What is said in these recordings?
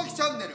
きチャンネル。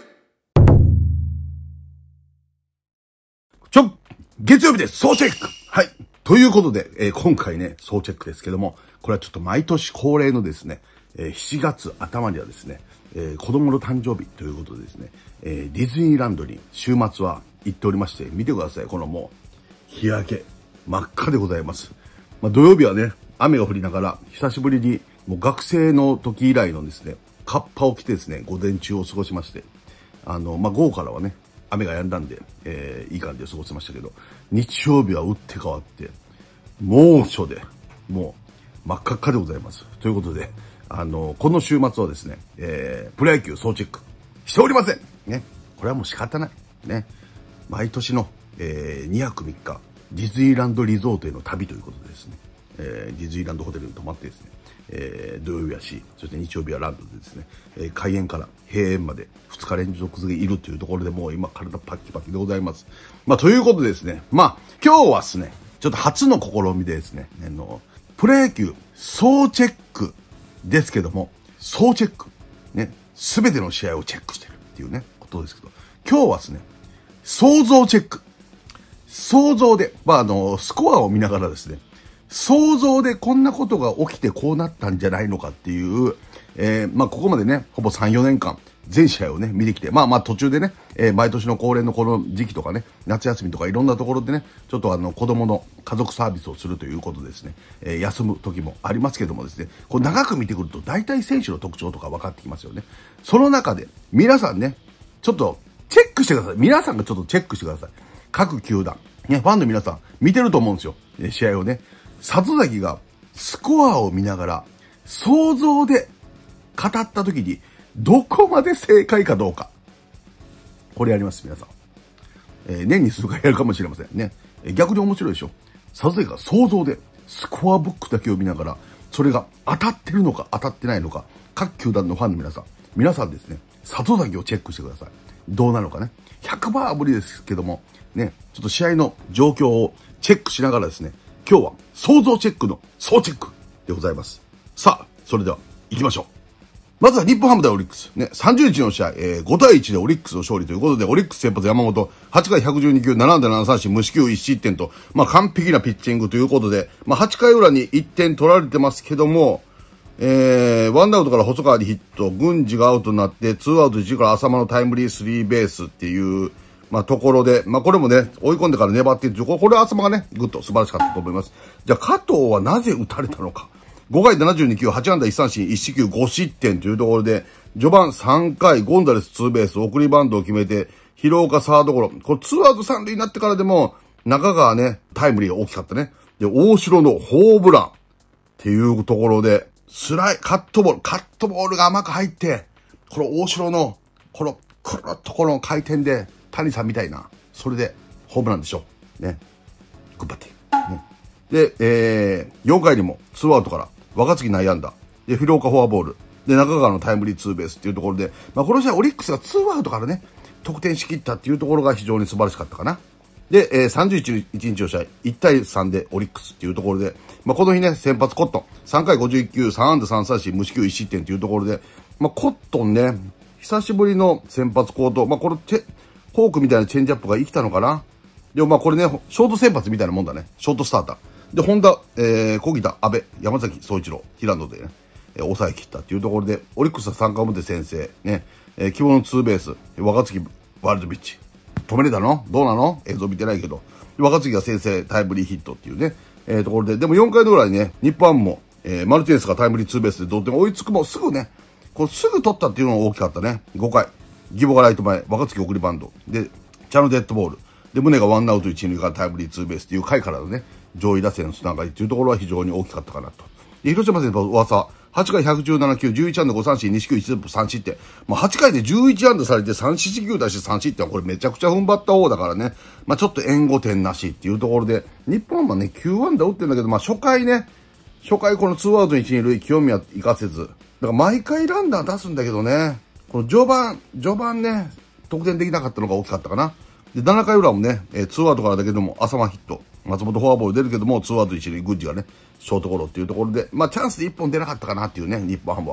月曜日です。総チェック。はい。ということで、今回ね、総チェックですけども、これはちょっと毎年恒例のですね、7月頭にはですね、子供の誕生日ということでですね、ディズニーランドに週末は行っておりまして、見てください。このもう、日焼け、真っ赤でございます。土曜日はね、雨が降りながら、久しぶりに、もう学生の時以来のですね、カッパを着てですね、午前中を過ごしまして、午後からはね、雨が止んだんで、いい感じで過ごせましたけど、日曜日は打って変わって、猛暑で、もう、真っ赤っかでございます。ということで、この週末はですね、プロ野球総チェックしておりません。ね。これはもう仕方ない。ね。毎年の、2泊3日、ディズニーランドリゾートへの旅ということでですね、ディズニーランドホテルに泊まってですね、土曜日はし、そして日曜日はランドでですね、開園から閉園まで2日連続でいるというところでもう今体パッキパキでございます。ということでですね、今日はですね、ちょっと初の試みでですね、プロ野球総チェックですけども、総チェック、ね、すべての試合をチェックしてるっていうね、ことですけど、今日はですね、想像チェック。想像で、スコアを見ながらですね、想像でこんなことが起きてこうなったんじゃないのかっていう、ここまでね、ほぼ3、4年間、全試合をね、見てきて、途中でね、毎年の恒例のこの時期とかね、夏休みとかいろんなところでね、ちょっと子供の家族サービスをするということでですね、休む時もありますけどもですね、こう長く見てくると大体選手の特徴とか分かってきますよね。その中で、皆さんね、ちょっとチェックしてください。皆さんがちょっとチェックしてください。各球団、ね、ファンの皆さん、見てると思うんですよ。試合をね。里崎がスコアを見ながら想像で語った時にどこまで正解かどうか。これやります、皆さん。年に数回やるかもしれませんね。逆に面白いでしょ。里崎が想像でスコアブックだけを見ながら、それが当たってるのか当たってないのか、各球団のファンの皆さんですね、里崎をチェックしてください。どうなのかね。100%は無理ですけども、ね、ちょっと試合の状況をチェックしながらですね、今日は想像チェックの総チェックでございます。さあ、それでは行きましょう。まずは日本ハム対オリックス。ね、30日の試合、5対1でオリックスの勝利ということで、オリックス先発山本、8回112球、7安打7三振、無四球1失点と、完璧なピッチングということで、8回裏に1点取られてますけども、ワンアウトから細川にヒット、郡司がアウトになって、2アウト1から浅間のタイムリースリーベースっていう、ところで、これもね、追い込んでから粘っているこれは浅間がね、ぐっと素晴らしかったと思います。じゃあ、加藤はなぜ打たれたのか。5回72球、8安打1三振、1四球5失点というところで、序盤3回、ゴンザレスツーベース、送りバントを決めて、広岡サードゴロ。これ2アウト3塁になってからでも、中川ね、タイムリーが大きかったね。で、大城のホームランっていうところで、カットボールが甘く入って、この大城の、この、くるっとこの回転で、谷さんみたいな、それで、ホームランでしょ。ね。グッバッティ。ね。で、4回にも、2アウトから、若月内野安打。で、広岡フォアボール。で、中川のタイムリーツーベースっていうところで、この試合、オリックスが2アウトからね、得点しきったっていうところが非常に素晴らしかったかな。で、31日の試合、1対3でオリックスっていうところで、この日ね、先発コットン、3回51球、3安打3三振、無四球1失点っていうところで、コットンね、久しぶりの先発好投、これフォークみたいなチェンジアップが生きたのかな。でもこれね、ショート先発みたいなもんだね。ショートスターター。で、本田、小木田、阿部、山崎総一郎、平野でね、抑え切ったっていうところで、オリックスは3回表先制、ね、希望のツーベース、若月、ワールドピッチ。止めれたのどうなの映像見てないけど。若月が先制タイムリーヒットっていうね、ところで、でも4回の裏にね、日本ハムも、マルティネスがタイムリーツーベースで同点追いつくもすぐね、すぐ取ったっていうのが大きかったね。5回。義母がライト前、若月送りバンド。で、チャノデッドボール。で、宗がワンアウト1、2からタイムリーツーベースっていう回からのね、上位打線のつながりっていうところは非常に大きかったかなと。で、広島先発噂、8回117球、11安打5三振、2四球1三失点。8回で11安打されて3四球出して3失点はこれめちゃくちゃ踏ん張った方だからね。ちょっと援護点なしっていうところで、日本はね、9安打打ってんだけど、初回この2アウト1、2塁、清宮行かせず。だから毎回ランナー出すんだけどね、この序盤ね、得点できなかったのが大きかったかな。で、7回裏もね、2アウトからだけども、浅間ヒット。松本フォアボール出るけども、2アウト1塁、グッジがね、ショートゴロっていうところで、チャンスで1本出なかったかなっていうね、日本ハムは。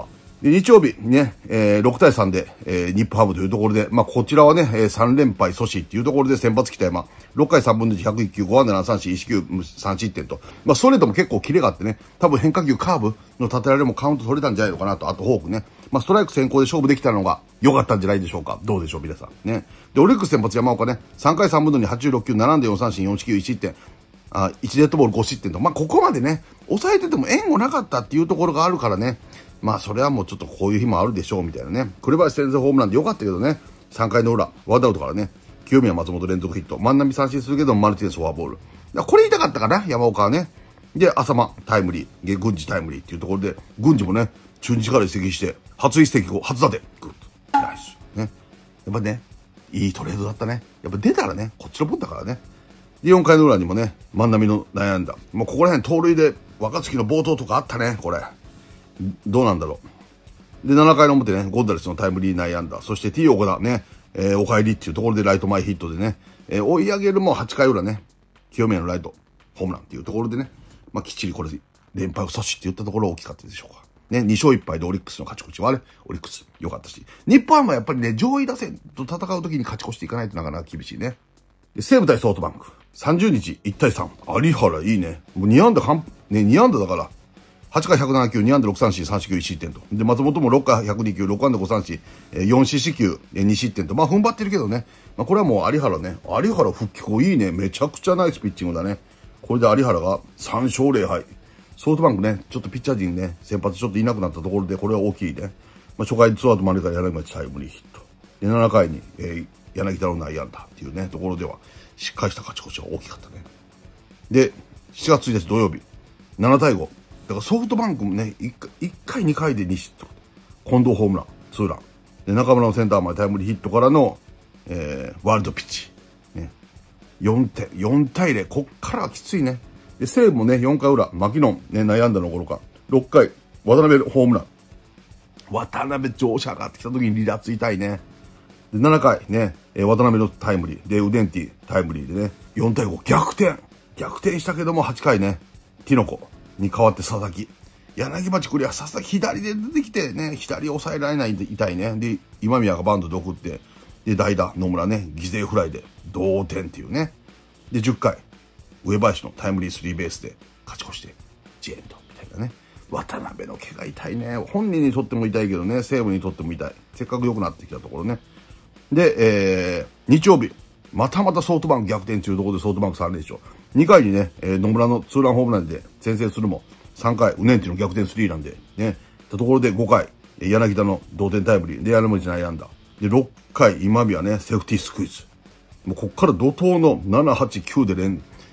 で、日曜日ね、6対3で、日本ハムというところで、まあ、こちらはね、3連敗阻止っていうところで先発北山、6回3分の1、101球、5安打7三振、1球3失点と、まあ、ストレートも結構キレがあってね、多分変化球、カーブの立てられもカウント取れたんじゃないのかなと、あとフォークね。まあ、ストライク先行で勝負できたのが良かったんじゃないでしょうか。どうでしょう、皆さん。ね。で、オリックス先発山岡ね、3回3分の2、86球、7んで4三振、4四球、1失点。1デッドボール5失点と、まあ、ここまでね、抑えてても援護なかったっていうところがあるからね、まあ、それはもうちょっとこういう日もあるでしょう、みたいなね。紅林先制ホームランで良かったけどね、3回の裏、ワンアウトからね、清宮松本連続ヒット、万波三振するけど、マルティネスフォアボール。これ言いたかったかな、山岡はね。で、浅間タイムリー、郡司タイムリーっていうところで、郡司もね、中日から移籍して、初移籍後、初打点。グッと。ナイス。ね。やっぱね、いいトレードだったね。やっぱ出たらね、こっちの分だからね。で、4回の裏にもね、万波の悩んだ。もうここら辺盗塁で若月の暴投とかあったね、これ。どうなんだろう。で、7回の表ね、ゴンザレスのタイムリー内野安打。そして T 岡田ね、お帰りっていうところでライト前ヒットでね、追い上げるも8回裏ね、清宮のライト、ホームランっていうところでね、まあ、きっちりこれ、連敗を阻止って言ったところ大きかったでしょうか。ね、2勝1敗でオリックスの勝ち越しはね、オリックス良かったし、日本ハムはやっぱりね、上位打線と戦う時に勝ち越していかないとなかなか厳しいね。で、西武対ソフトバンク。30日1対3。有原いいね。もう2安打2安打だから。8回107球、2安打6三振、3四球1失点と。で、松本も6回102球、6安打5三振、4四死球、2失点と。まあ、踏ん張ってるけどね。まあ、これはもう有原ね。有原復帰後いいね。めちゃくちゃナイスピッチングだね。これで有原が3勝0敗。ソフトバンクね、ちょっとピッチャー陣ね、先発ちょっといなくなったところで、これは大きいね。まあ、初回ツーアウト満塁から柳町タイムリーヒット。で、7回に、柳田の内野安打っていうね、ところでは、しっかりした勝ち越しが大きかったね。で、7月1日土曜日、7対5。だからソフトバンクもね、1回2回で2失点。近藤ホームラン、ツーラン。で、中村のセンター前タイムリーヒットからの、ワールドピッチ。ね。4対0。こっからはきついね。で、西武もね、4回裏、牧野、ね、内野安打の頃か。6回、渡辺ホームラン。渡辺調子上がってきた時に離脱痛いね。で、7回ね、渡辺のタイムリー。で、ウデンティタイムリーでね、4対5、逆転したけども、8回ね、ティノコに代わって佐々木。柳町クリア、佐々木左で出てきてね、左抑えられないんで痛いね。で、今宮がバントで送って、で、代打、野村ね、犠牲フライで同点っていうね。で、10回、上林のタイムリースリーベースで勝ち越して、ジエンドみたいなね。渡辺の怪我痛いね。本人にとっても痛いけどね、西武にとっても痛い。せっかく良くなってきたところね。で、日曜日、またまたソフトバンク逆転中ところでソフトバンク3連勝。2回にね、野村のツーランホームランで先制するも、3回、ウネンティの逆転スリーランで、ね、たところで5回、柳田の同点タイムリー、で、柳町内野安打。で、6回、今宮ね、セーフティースクイズ。もうこっから怒涛の7、8、9で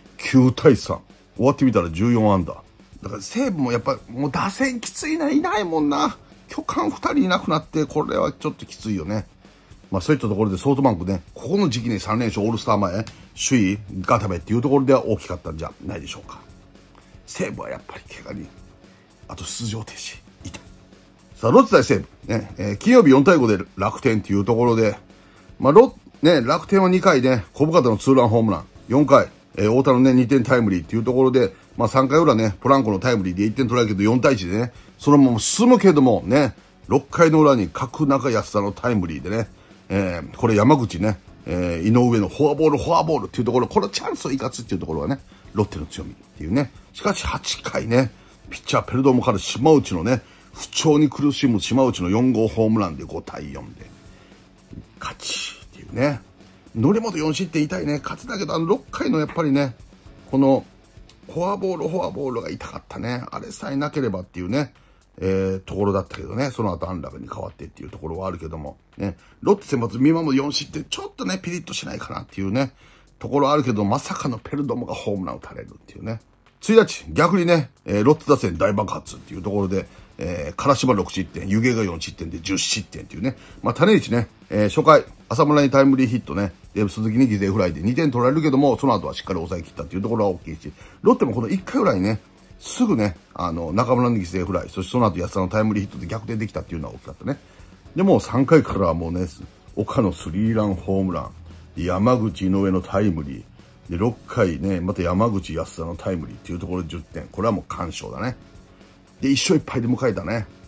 9対3。終わってみたら14安打。だから西武もやっぱ、もう打線きついな、いないもんな。巨漢2人いなくなって、これはちょっときついよね。まあそういったところでソフトバンクね、ここの時期に3連勝オールスター前、首位固めっていうところでは大きかったんじゃないでしょうか。西武はやっぱり怪我に、あと出場停止、いた。さあ、ロッテ対西武。ね、金曜日4対5で楽天っていうところで、まあ楽天は2回ね、小深田のツーランホームラン、4回、太田のね、2点タイムリーっていうところで、まあ3回裏ね、ポランコのタイムリーで1点取られるけど4対1でね、そのまま進むけどもね、6回の裏に角中安田のタイムリーでね、これ山口ね、井上のフォアボールっていうところ、これチャンスを生かすっていうところがね、ロッテの強みっていうね。しかし8回ね、ピッチャーペルドモから島内のね、不調に苦しむ島内の4号ホームランで5対4で、勝ちっていうね。則本4失点痛いね。勝つだけど、6回のやっぱりね、この、フォアボールが痛かったね。あれさえなければっていうね。ところだったけどね、その後安楽に変わってっていうところはあるけども、ね、ロッテ先発見守る4失点、ちょっとね、ピリッとしないかなっていうね、ところあるけど、まさかのペルドモがホームランを打たれるっていうね。1日、逆にね、ロッテ打線大爆発っていうところで、唐島6失点、湯気が4失点で10失点っていうね。まあ、種市ね、初回、浅村にタイムリーヒットね、で、鈴木に犠牲フライで2点取られるけども、その後はしっかり抑え切ったっていうところは大きいし、ロッテもこの1回ぐらいね、すぐね、中村の犠牲フライ、そしてその後安田のタイムリーヒットで逆転できたっていうのは大きかったね。でも3回からはもうね、岡のスリーランホームラン、山口井上のタイムリー、で、6回ね、また山口安田のタイムリーっていうところで10点。これはもう完勝だね。で、1勝1敗で迎えたね。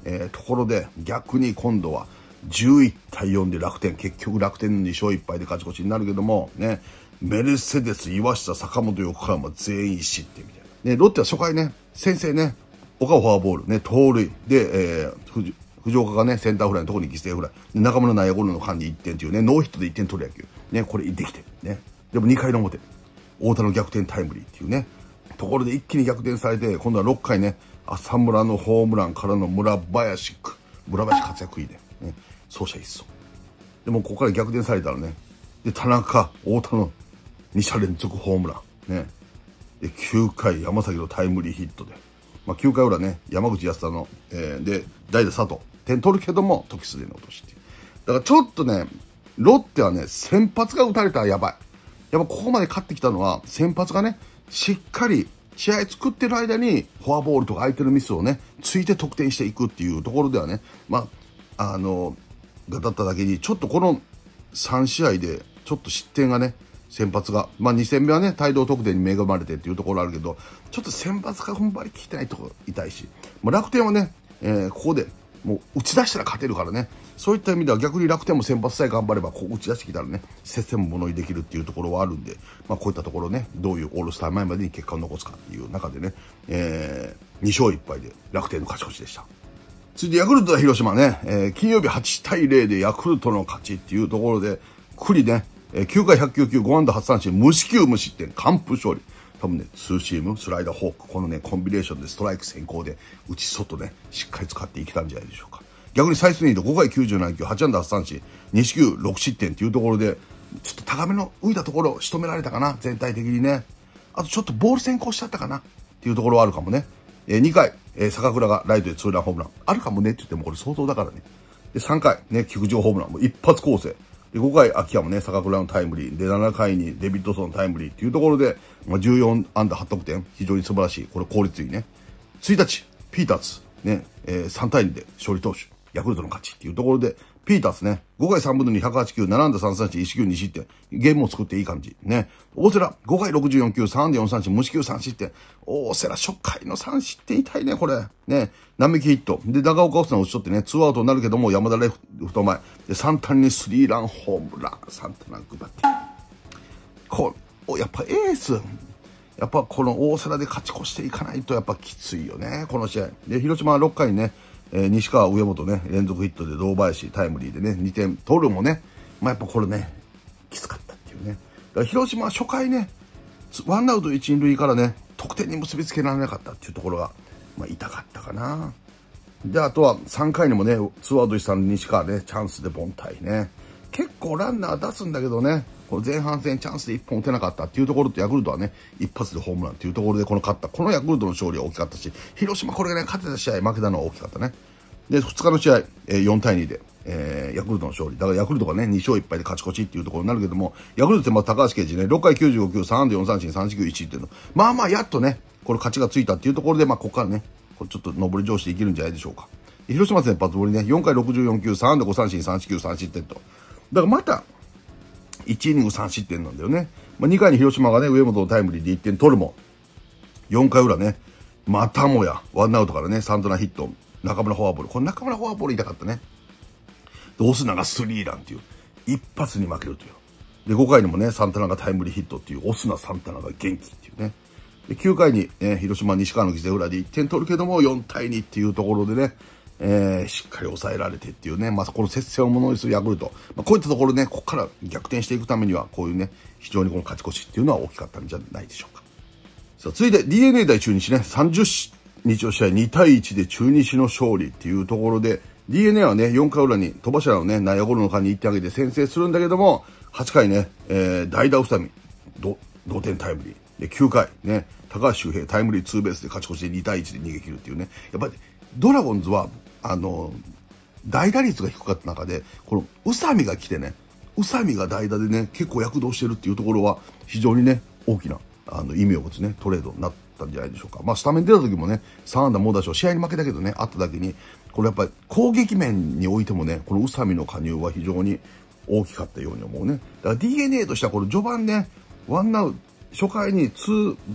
ところで逆に今度は11対4で楽天、結局楽天の2勝1敗で勝ち越しになるけども、ね、メルセデス、岩下、坂本、横浜全員失点みたいな。ね、ロッテは初回ね、先制ね、岡フォアボール、ね、盗塁で、藤岡がね、センターフライのところに犠牲フライ。中村内野ゴロの間に1点っていうね、ノーヒットで1点取る野球。ね、これできて。ね。でも2回の表、太田の逆転タイムリーっていうね、ところで一気に逆転されて、今度は6回ね、浅村のホームランからの村林活躍いいね。ね、走者一掃。でもここから逆転されたらね、で、田中、太田の2者連続ホームラン。ね。で、9回山崎のタイムリーヒットで。まあ、9回裏ね、山口康太の、で、代打佐藤。点取るけども、時すでに落としっていう。だからちょっとね、ロッテはね、先発が打たれたらやばい。やっぱここまで勝ってきたのは、先発がね、しっかり試合作ってる間に、フォアボールとか相手のミスをね、ついて得点していくっていうところではね、まあ、だっただけに、ちょっとこの3試合で、ちょっと失点がね、先発が、まあ2戦目はね、帯同得点に恵まれてっていうところあるけど、ちょっと先発が踏ん張りきってないところ痛いし、まあ、楽天はね、ここでもう打ち出したら勝てるからね、そういった意味では逆に楽天も先発さえ頑張れば、ここ打ち出してきたらね、接戦も物にできるっていうところはあるんで、まあこういったところね、どういうオールスター前までに結果を残すかっていう中でね、2勝1敗で楽天の勝ち越しでした。続いてヤクルトは広島ね、金曜日8対0でヤクルトの勝ちっていうところで、栗ね、9回109球、5安打8三振、無四球無失点、完封勝利。多分ね、ツーシーム、スライダー、フォーク、このね、コンビネーションでストライク先行で、内外ね、しっかり使っていけたんじゃないでしょうか。逆にサイスニード5回97球、8安打8三振、2四球6失点っていうところで、ちょっと高めの浮いたところを仕留められたかな、全体的にね。あとちょっとボール先行しちゃったかなっていうところはあるかもね。2回、坂倉がライトでツーランホームラン。あるかもねって言ってもこれ相当だからね。で、3回、ね、菊池ホームラン。もう一発構成。で、5回、秋山ね、坂倉のタイムリー。で、7回にデビッドソンのタイムリーっていうところで、まあ、14安打8得点。非常に素晴らしい。これ効率いいね。1日、ピーターズ。ね、3対2で勝利投手。ヤクルトの勝ちっていうところで、ピーターズね、5回3分の2、108球、7安打3三振、1球2失点。ゲームを作っていい感じ。ね。大瀬良、5回64球、3安打4三振、無四球3失点。大瀬良、初回の3失点痛いね、これ。ね。並木ヒット。で、長岡オフさんを打ち取ってね、2アウトになるけども、山田レフト前。で、サンタナにスリーランホームラン。サンタナグバッティ。やっぱエース。やっぱこの大瀬良で勝ち越していかないとやっぱきついよね、この試合。で、広島は6回にね、西川、上本ね、連続ヒットで堂林、タイムリーでね、2点取るもね、まあやっぱこれね、きつかったっていうね。だから広島は初回ね、ワンアウト1、2塁からね、得点に結びつけられなかったっていうところが、まあ痛かったかな。で、あとは3回にもね、ツーアウト1、3塁西川ね、チャンスで凡退ね。結構ランナー出すんだけどね、この前半戦チャンスで1本打てなかったっていうところと、ヤクルトはね、一発でホームランっていうところでこの勝った。このヤクルトの勝利は大きかったし、広島これがね、勝てた試合、負けたのは大きかったね。で、2日の試合、4対2で、ヤクルトの勝利。だからヤクルトがね、2勝1敗で勝ち越しっていうところになるけども、ヤクルトってまず高橋奎二ね、6回95球、3安打4三振、3四球1っていうの。まあまあ、やっとね、これ勝ちがついたっていうところで、まあ、ここからね、これちょっと上り調子でいけるんじゃないでしょうか。広島先発ぶりね、4回64球、3安打5三振、3四球3失点と。だからまた、1イニング3失点なんだよね。まあ、2回に広島がね、上本のタイムリーで1点取るも、4回裏ね、またもや、ワンアウトからね、サンタナヒット、中村フォアボール。この中村フォアボール痛かったね。で、オスナがスリーランっていう、一発に負けるという。で、5回にもね、サンタナがタイムリーヒットっていう、オスナ、サンタナが元気っていうね。で、9回に、広島、西川の犠牲フライで1点取るけども、4対2っていうところでね、しっかり抑えられてっていうね、まあ、この接戦をものにするヤクルト。まあ、こういったところね、ここから逆転していくためには、こういうね、非常にこの勝ち越しっていうのは大きかったんじゃないでしょうか。さあ、続いて DNA 対中日ね、30日の試合2対1で中日の勝利っていうところで、DNA はね、4回裏に戸柱のね、内野ゴロの間に1点上げて先制するんだけども、8回ね、代打宇佐美、同点タイムリー。で、9回ね、高橋周平タイムリーツーベースで勝ち越して2対1で逃げ切るっていうね。やっぱり、ドラゴンズは、代打率が低かった中で、この宇佐美が来てね、宇佐美が代打でね、結構躍動してるっていうところは、非常にね、大きな、意味を持つね、トレードになったんじゃないでしょうか。まあ、スタメン出た時もね、3安打猛打賞、試合に負けたけどね、あっただけに、これやっぱり攻撃面においてもね、この宇佐美の加入は非常に大きかったように思うね。だから DNA としてはこれ序盤ね、ワンアウト、初回に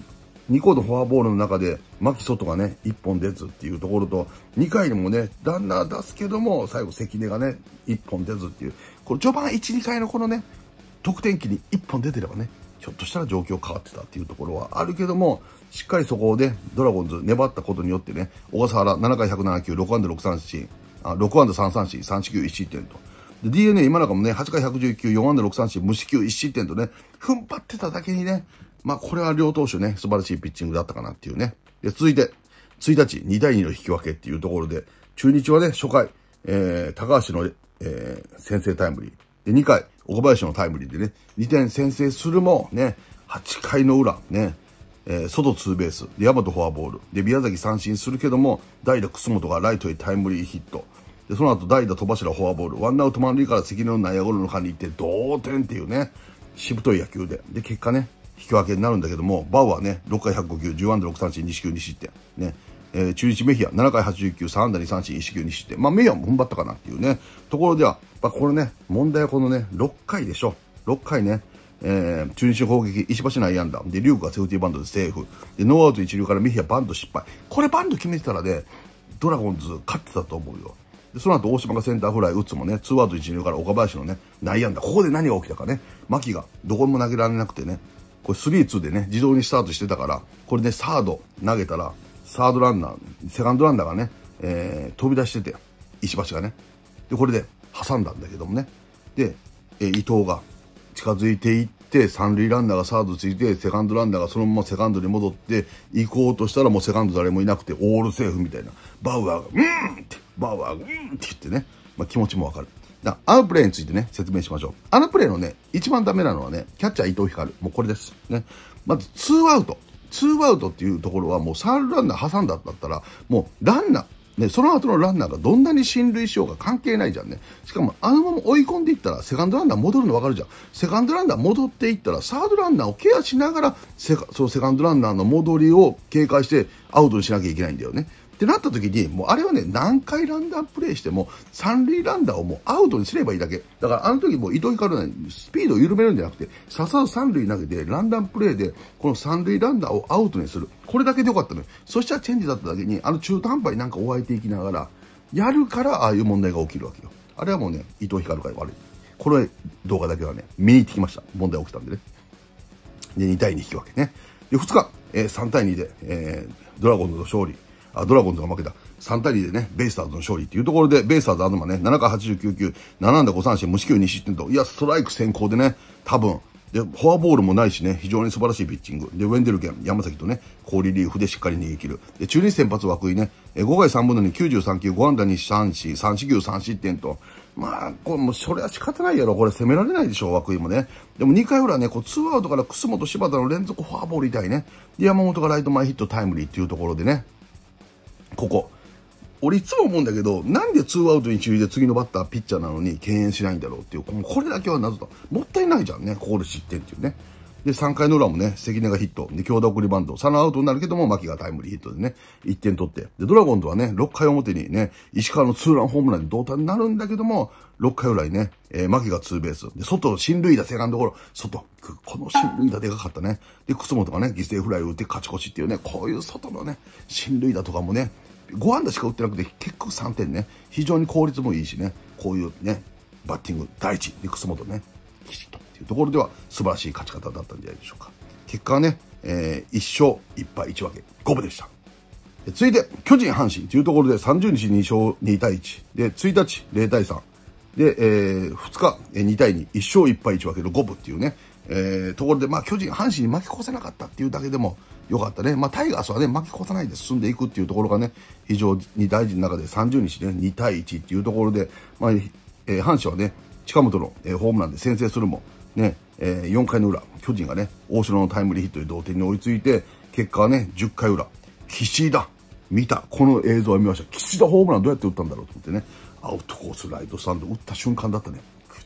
2個のフォアボールの中で、牧外がね、1本出ずっていうところと、2回にもね、ランナー出すけども、最後関根がね、1本出ずっていう、これ序盤1、2回のこのね、得点機に1本出てればね、ひょっとしたら状況変わってたっていうところはあるけども、しっかりそこでドラゴンズ粘ったことによってね、小笠原7回107球、6安打6三振、6安打3三振、3四球1失点と。で、DNA 今中もね、8回119球、4安打6三振、無四球1失点とね、踏ん張ってただけにね、まあこれは両投手ね、素晴らしいピッチングだったかなっていうね。で、続いて、1日2対2の引き分けっていうところで、中日はね、初回、高橋の、先制タイムリー。で、2回、岡林のタイムリーでね、2点先制するも、ね、8回の裏、ね、外ツーベース、で、大和フォアボール、で、宮崎三振するけども、代打楠本がライトへタイムリーヒット。で、その後代打戸柱フォアボール、ワンアウト満塁から関根の内野ゴロの間に行って、同点っていうね、しぶとい野球で。で、結果ね、引き分けになるんだけども、バウはね、6回105球、10安打6三振、2四球2失点。ね。中日メヒア、7回80球、3安打2三振、1四球2失点。まあ、メヒアも踏ん張ったかなっていうね、ところでは、まあ、これね、問題はこのね、6回でしょ。6回ね、中日の攻撃、石橋内野安打。で、リュウクがセーフティーバントでセーフ。で、ノーアウト一塁からメヒアバント失敗。これバント決めてたらね、ドラゴンズ勝ってたと思うよ。で、その後大島がセンターフライ打つもね、ツーアウト一塁から岡林のね、内野安打。ここで何が起きたかね。牧がどこにも投げられなくてね、これ3-2でね、自動にスタートしてたから、これね、サード投げたら、サードランナー、セカンドランナーがね、飛び出してて、石橋がね。で、これで挟んだんだけどもね。で、伊藤が近づいていって、三塁ランナーがサードついて、セカンドランナーがそのままセカンドに戻って行こうとしたらもうセカンド誰もいなくて、オールセーフみたいな。バウアーが、って、バウアーが、って言ってね。まあ気持ちもわかる。あのプレーについてね、説明しましょう。あのプレーのね、一番ダメなのはね、キャッチャー伊藤光。もうこれです。ね。まず、ツーアウトっていうところはもう三塁ランナー挟んだんだったら、もうランナー、ね、その後のランナーがどんなに進塁しようが関係ないじゃんね。しかも、あのまま追い込んでいったら、セカンドランナー戻るの分かるじゃん。セカンドランナー戻っていったら、サードランナーをケアしながら、そのセカンドランナーの戻りを警戒してアウトにしなきゃいけないんだよね。ってなった時に、もうあれはね、何回ランナープレイしても、三塁ランナーをもうアウトにすればいいだけ。だからあの時もう伊藤光はスピードを緩めるんじゃなくて、さっさと三塁投げて、ランナープレイで、この三塁ランナーをアウトにする。これだけでよかったのよ。そしたらチェンジだっただけに、中途半端になんかお相手いきながら、やるからああいう問題が起きるわけよ。あれはもうね、伊藤光が悪い。これ動画だけはね、見に行ってきました。問題起きたんでね。で、2対2引き分けね。で、2日、3対2で、ドラゴンズの勝利。ドラゴンズが負けた。3対2でね、ベイスターズの勝利っていうところで、ベイスターズ東ね、7回89球、7安打5三振、無四球2失点と、いや、ストライク先行でね、多分、で、フォアボールもないしね、非常に素晴らしいピッチング。で、ウェンデルケン、山崎とね、好リリーフでしっかり逃げ切る。で、中日先発涌井ね、5回3分の2、93球、5安打2三振、3四球3失点と、まあ、これもうそれは仕方ないやろ。これ攻められないでしょ、涌井もね。でも2回裏ね、こう、ツーアウトから楠本柴田の連続フォアボール痛いね。で、山本がライト前ヒットタイムリーっていうところでね、ここ。俺いつも思うんだけど、なんでツーアウト一塁で次のバッターピッチャーなのに敬遠しないんだろうっていう、これだけは謎だ。もったいないじゃんね、ここで失点っていうね。で、3回の裏もね、関根がヒット。で、強打送りバント。3アウトになるけども、牧がタイムリーヒットでね、1点取って。で、ドラゴンズはね、6回表にね、石川のツーランホームランで同点になるんだけども、6回裏にね、牧がツーベース。で、外、進塁打、セカンドゴロ。外、この進塁打でかかったね。で、楠本がね、犠牲フライを打って勝ち越しっていうね、こういう外のね、進塁打とかもね、5安打しか打ってなくて、結局3点ね。非常に効率もいいしね。こういうね、バッティング、第一。で、楠本ね、きちっとっていうところでは素晴らしい勝ち方だったんじゃないでしょうか。結果はね、1勝1敗1分け、5分でした。続いて、巨人阪神というところで30日2勝2対1。で、1日0対3。で、2日2対2、1勝1敗1分けの5分っていうね、ところで、まあ巨人、阪神に巻き越せなかったっていうだけでもよかったね。まあタイガースはね、巻き越さないで進んでいくっていうところがね、非常に大事の中で30日ね、2対1っていうところで、まあ、阪神はね、近本の、ホームランで先制するも、ね、4回の裏、巨人がね、大城のタイムリーヒットで同点に追いついて、結果はね、10回裏、岸田、見た、この映像を見ました。岸田ホームランどうやって打ったんだろうと思ってね、アウトコースライトスタンド打った瞬間だったね。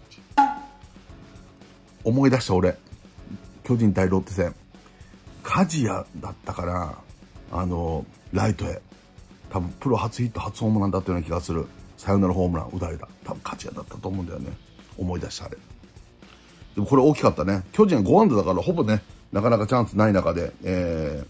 思い出した俺、巨人対ロッテ戦、梶谷だったから、ライトへ、多分プロ初ヒット初ホームランだったような気がする。サヨナラホームラン打たれた。多分梶谷だったと思うんだよね。思い出したあれ。でもこれ大きかったね。巨人は5安打だからほぼね、なかなかチャンスない中で、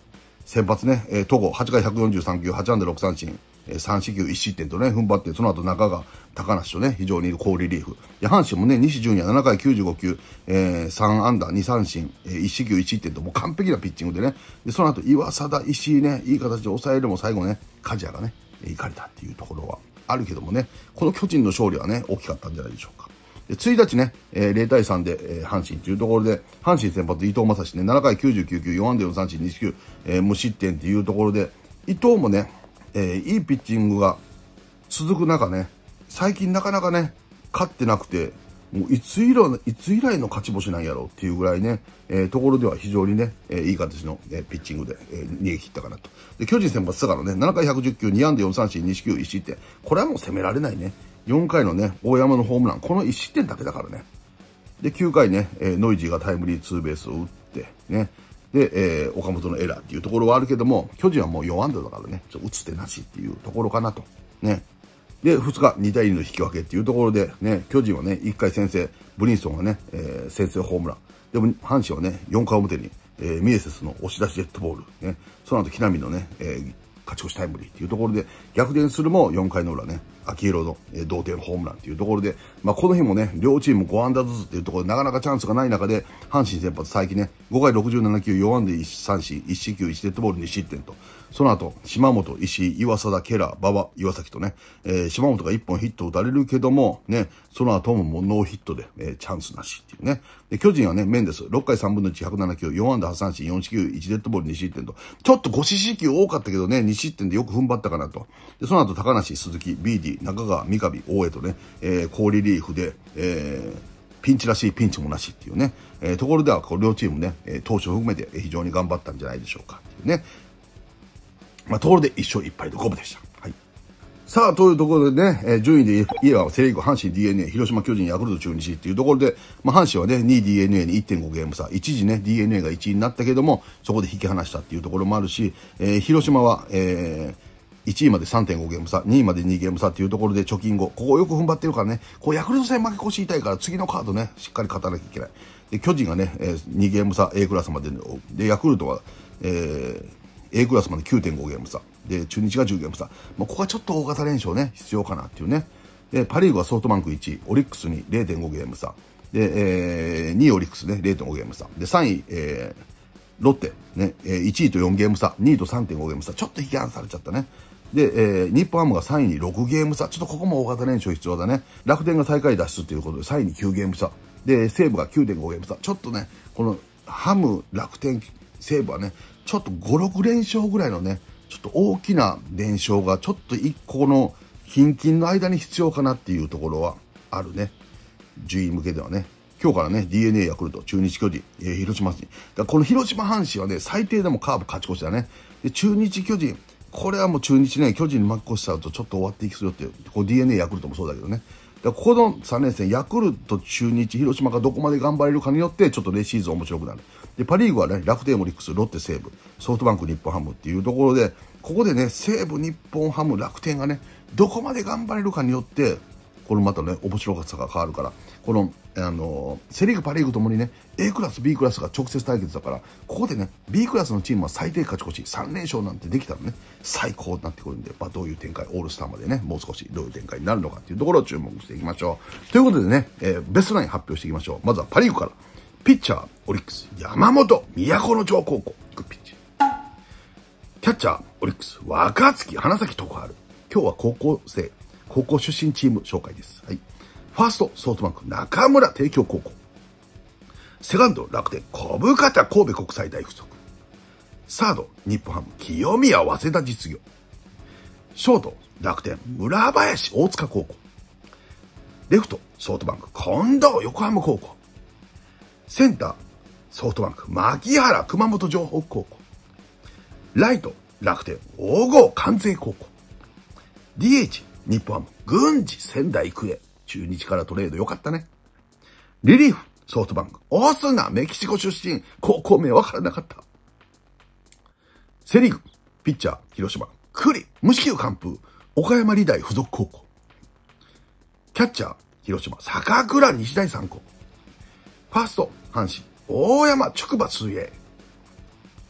先発ね、戸郷、8回143球、8安打6三振、3四球1失点とね、踏ん張って、その後中川、高梨とね、非常に好リリーフ。で、阪神もね、西純也7回95球、3安打2三振、1四球1失点と、もう完璧なピッチングでね。で、その後岩貞、石井ね、いい形で抑えるも最後ね、梶谷がね、行かれたっていうところはあるけどもね、この巨人の勝利はね、大きかったんじゃないでしょうか。で、1日ね、0対3で、阪神というところで、阪神先発伊藤将司ね、7回99球、4安打4三振2四球、無失点っていうところで、伊藤もね、いいピッチングが続く中ね、最近なかなかね、勝ってなくて、もういつ以来の勝ち星なんやろうっていうぐらいね、ところでは非常にね、いい形の、ピッチングで、逃げ切ったかなと。で、巨人先発菅野ね、7回110球、2安打4三振2四球1失点。これはもう攻められないね。4回のね、大山のホームラン、この1失点だけだからね。で、9回ね、ノイジーがタイムリーツーベースを打って、ね。で、岡本のエラーっていうところはあるけども、巨人はもう4安打だからね、打つ手なしっていうところかなと。ね。で、2日2対2の引き分けっていうところで、ね、巨人はね、1回先制、ブリンソンがね、先制ホームラン。でも、阪神はね、4回表に、ミエセスの押し出しデッドボール。ね。その後、木浪のね、勝ち越しタイムリーっていうところで、逆転するも4回の裏ね、秋広の同点ホームランっていうところで、まあ、この日もね、両チーム5安打ずつっていうところで、なかなかチャンスがない中で、阪神先発才木ね、5回67球、4安打1三振、1四球、1デッドボール2失点と、その後、島本、石井、岩貞、ケラー、馬場、岩崎とね、島本が1本ヒットを打たれるけども、ね、その後ももうノーヒットで、チャンスなしっていうね。で、巨人はね、メンデス、6回3分の1、107球、4安打8三振、4四球、1デッドボール2失点と、ちょっと5四死球多かったけどね、2失点でよく踏ん張ったかなと。で、その後、高梨、鈴木、ビーディ、中川、三上、大江とね、好リリーフで、ピンチらしいピンチもなしっていうね、ところでは、両チームね、投手を含めて非常に頑張ったんじゃないでしょうかっていうね。まあ、ところで1勝1敗と5分でした。はい。さあ、というところでね、順位で言えばセリーグ、阪神 DNA、広島巨人、ヤクルト中日っていうところで、まあ、阪神はね、2位 DNA に 1.5 ゲーム差。一時ね、DNA が1位になったけども、そこで引き離したっていうところもあるし、広島は、1位まで 3.5 ゲーム差、2位まで2ゲーム差っていうところで貯金後、ここをよく踏ん張ってるからね、こうヤクルト戦負け越し痛いから次のカードね、しっかり勝たなきゃいけない。で、巨人がね、2ゲーム差 A クラスまでで、ヤクルトは、A クラスまで 9.5 ゲーム差。で、中日が10ゲーム差。まあ、ここはちょっと大型連勝ね、必要かなっていうね。で、パリーグはソフトバンク1位、オリックスに 0.5 ゲーム差。で、2位オリックスね、0.5ゲーム差。で、3位、ロッテ、ね、1位と4ゲーム差、2位と 3.5 ゲーム差。ちょっと引き離されちゃったね。で、日本ハムが3位に6ゲーム差。ちょっとここも大型連勝必要だね。楽天が最下位脱出ということで、3位に9ゲーム差。で、西武が 9.5 ゲーム差。ちょっとね、このハム、楽天、西武はね、ちょっと5、6連勝ぐらいのね、ちょっと大きな連勝がちょっと1個の近々の間に必要かなっていうところはあるね。順位向けではね。今日からね、DNA ヤクルト、中日巨人、広島人。この広島阪神はね、最低でもカーブ勝ち越しだね。で、中日巨人。これはもう中日ね、巨人に負け越しちゃうとちょっと終わっていきそうよっていう。こう DNA ヤクルトもそうだけどね。ここの3連戦、ヤクルト、中日、広島がどこまで頑張れるかによって、ちょっとね、シーズン面白くなる。で、パリーグはね、楽天、オリックス、ロッテ、西武、ソフトバンク、日本ハムっていうところで、ここでね、西武、日本ハム、楽天がね、どこまで頑張れるかによって、これまたね、面白さが変わるから、この、セリーグ、パリーグともにね、A クラス、B クラスが直接対決だから、ここでね、B クラスのチームは最低勝ち越し、3連勝なんてできたらね、最高になってくるんで、まあ、どういう展開、オールスターまでね、もう少しどういう展開になるのかっていうところを注目していきましょう。ということでね、ベストナイン発表していきましょう。まずはパリーグから。ピッチャー、オリックス、山本、都城高校、グッピッチ。キャッチャー、オリックス、若月、花咲徳栄。今日は高校出身チーム紹介です。はい。ファースト、ソフトバンク、中村帝京高校。セカンド、楽天、小深田神戸国際大附属。サード、日本ハム、清宮早稲田実業。ショート、楽天、村林大塚高校。レフト、ソフトバンク、近藤横浜高校。センター、ソフトバンク、牧原熊本城北高校。ライト、楽天、黄郷関西高校。DH、日本ハム、郡司仙台育英。中日からトレードよかったね。リリーフ、ソフトバンク、オスナ、メキシコ出身、高校名わからなかった。セリーグ、ピッチャー、広島、栗、無四球完封、岡山理大附属高校。キャッチャー、広島、坂倉日大三高。ファースト、阪神、大山筑波水泳。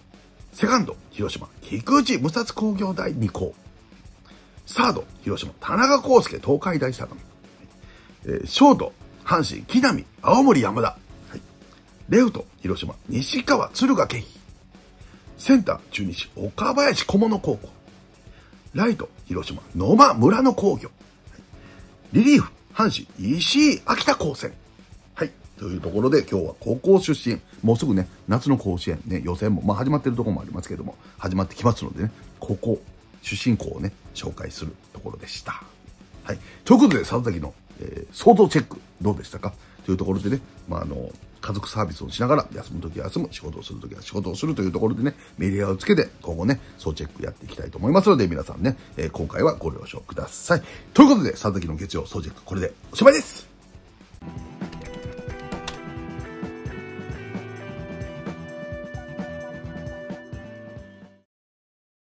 セカンド、広島、菊池武蔵工業大2校。サード、広島、田中康介、東海大相模。ショート、阪神、木浪、青森山田。はい、レフト、広島、西川、敦賀気比。センター、中日、岡林、小物高校。ライト、広島、野間、村野工業。はい、リリーフ、阪神、石井、秋田高専。はい。というところで今日は高校出身、もうすぐね、夏の甲子園ね、予選も、まあ始まってるところもありますけれども、始まってきますのでね、高校、出身校をね、紹介するところでした。はい。ということで、佐々木の、想像チェック、どうでしたかというところでね、家族サービスをしながら、休むときは休む、仕事をするときは仕事をするというところでね、メディアをつけて、今後ね、総チェックやっていきたいと思いますので、皆さんね、今回はご了承ください。ということで、佐々木の月曜総チェック、これでおしまいです。